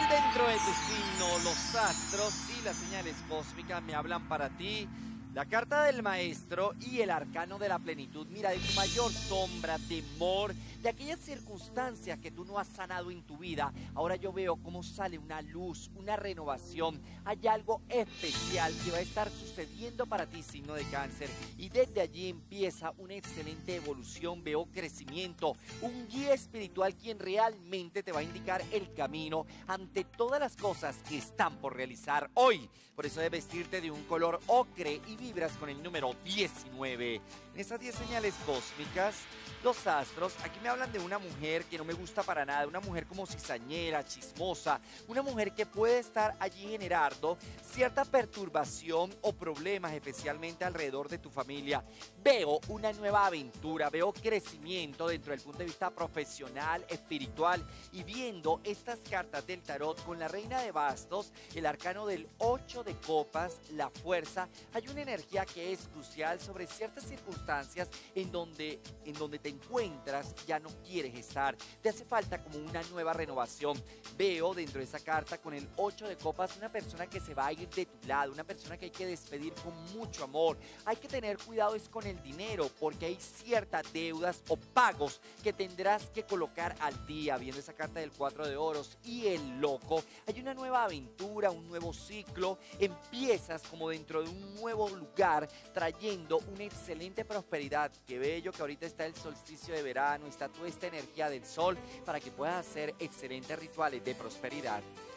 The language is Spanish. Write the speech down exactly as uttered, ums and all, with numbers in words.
Dentro de tu signo, los astros y las señales cósmicas me hablan para ti. La carta del maestro y el arcano de la plenitud. Mira, de tu mayor sombra, temor, de aquellas circunstancias que tú no has sanado en tu vida. Ahora yo veo cómo sale una luz, una renovación. Hay algo especial que va a estar sucediendo para ti, signo de Cáncer. Y desde allí empieza una excelente evolución. Veo crecimiento, un guía espiritual quien realmente te va a indicar el camino ante todas las cosas que están por realizar hoy. Por eso debes vestirte de un color ocre y vibras con el número diecinueve. En esas diez señales cósmicas, los astros, aquí me hablan de una mujer que no me gusta para nada, una mujer como cizañera, chismosa, una mujer que puede estar allí generando cierta perturbación o problemas, especialmente alrededor de tu familia. Veo una nueva aventura, veo crecimiento dentro del punto de vista profesional, espiritual, y viendo estas cartas del tarot con la reina de bastos, el arcano del ocho de copas, la fuerza, hay una energía que es crucial sobre ciertas circunstancias en donde, en donde te encuentras, ya no quieres estar, te hace falta como una nueva renovación. Veo dentro de esa carta con el ocho de copas una persona que se va a ir de tu lado, una persona que hay que despedir con mucho amor. Hay que tener cuidado es con el dinero, porque hay ciertas deudas o pagos que tendrás que colocar al día. Viendo esa carta del cuatro de oros y el loco, hay una nueva aventura, un nuevo ciclo, empiezas como dentro de un nuevo lugar, trayendo una excelente prosperidad. Qué bello que ahorita está el solsticio de verano, está toda esta energía del sol para que puedas hacer excelentes rituales de prosperidad.